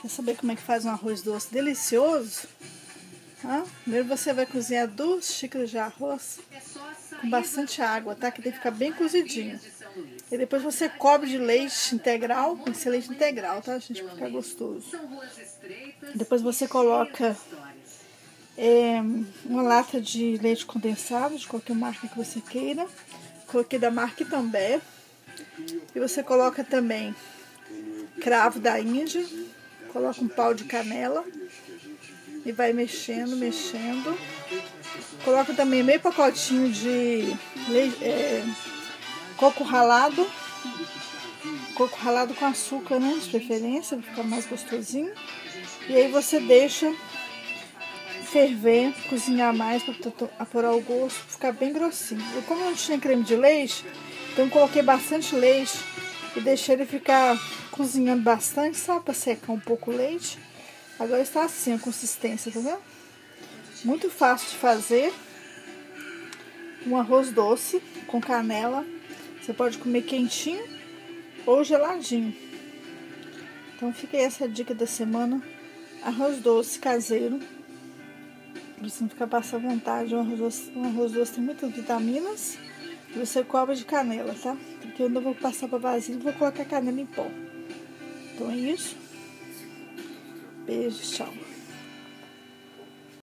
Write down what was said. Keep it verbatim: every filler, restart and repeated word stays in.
Quer saber como é que faz um arroz doce delicioso? Ah, primeiro você vai cozinhar duas xícaras de arroz com bastante água, tá? Que tem que ficar bem cozidinho. E depois você cobre de leite integral, com esse leite integral, tá, gente? Pra ficar gostoso. Depois você coloca é, uma lata de leite condensado, de qualquer marca que você queira. Coloquei da marca Itambé. E você coloca também cravo da Índia. Coloca um pau de canela. E vai mexendo, mexendo. Coloca também meio pacotinho de leite, é, coco ralado. Coco ralado com açúcar, né? De preferência, para ficar mais gostosinho. E aí você deixa ferver, cozinhar mais para apurar o gosto, ficar bem grossinho. E como eu não tinha creme de leite, então eu coloquei bastante leite e deixei ele ficar cozinhando bastante, sabe? Para secar um pouco o leite. Agora está assim a consistência, tá vendo? Muito fácil de fazer. Um arroz doce com canela. Você pode comer quentinho ou geladinho. Então fica aí essa dica da semana. Arroz doce caseiro. Pra você não ficar passando vontade. Um arroz doce, um arroz doce tem muitas vitaminas. E você cobre de canela, tá? Porque eu ainda vou passar pra vasilha e vou colocar canela em pó. Então é isso. Beijo, tchau.